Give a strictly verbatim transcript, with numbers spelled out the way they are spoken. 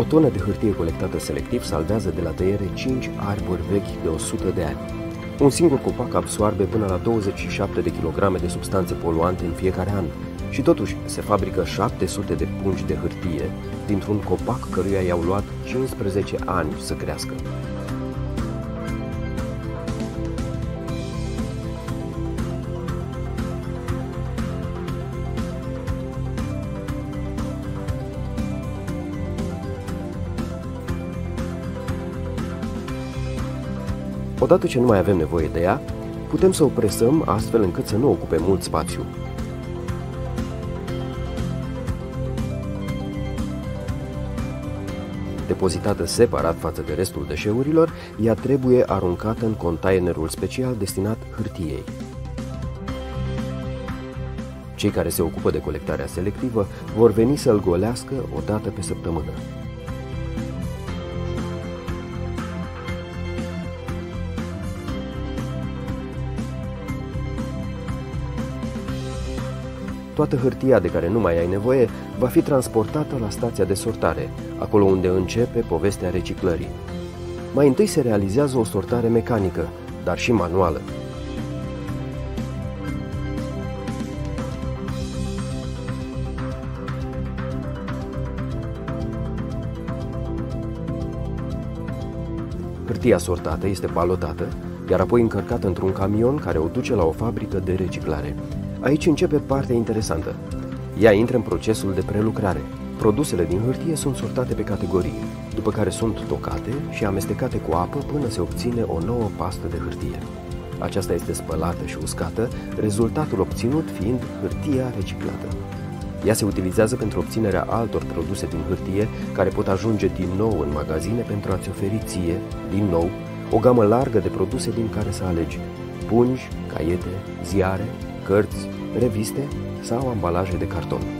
tonă de hârtie colectată selectiv salvează de la tăiere cinci arbori vechi de o sută de ani. Un singur copac absoarbe până la douăzeci și șapte de kilograme de substanțe poluante în fiecare an și totuși se fabrică șapte sute de pungi de hârtie dintr-un copac căruia i-au luat cincisprezece ani să crească. Odată ce nu mai avem nevoie de ea, putem să o presăm astfel încât să nu ocupe mult spațiu. Depozitată separat față de restul deșeurilor, ea trebuie aruncată în containerul special destinat hârtiei. Cei care se ocupă de colectarea selectivă vor veni să-l golească o dată pe săptămână. Toată hârtia de care nu mai ai nevoie va fi transportată la stația de sortare, acolo unde începe povestea reciclării. Mai întâi se realizează o sortare mecanică, dar și manuală. Hârtia sortată este palotată, iar apoi încărcată într-un camion care o duce la o fabrică de reciclare. Aici începe partea interesantă. Ea intră în procesul de prelucrare. Produsele din hârtie sunt sortate pe categorii, după care sunt tocate și amestecate cu apă până se obține o nouă pastă de hârtie. Aceasta este spălată și uscată, rezultatul obținut fiind hârtia reciclată. Ea se utilizează pentru obținerea altor produse din hârtie, care pot ajunge din nou în magazine pentru a-ți oferi ție, din nou, o gamă largă de produse din care să alegi: pungi, caiete, ziare, cărți, reviste sau ambalaje de carton.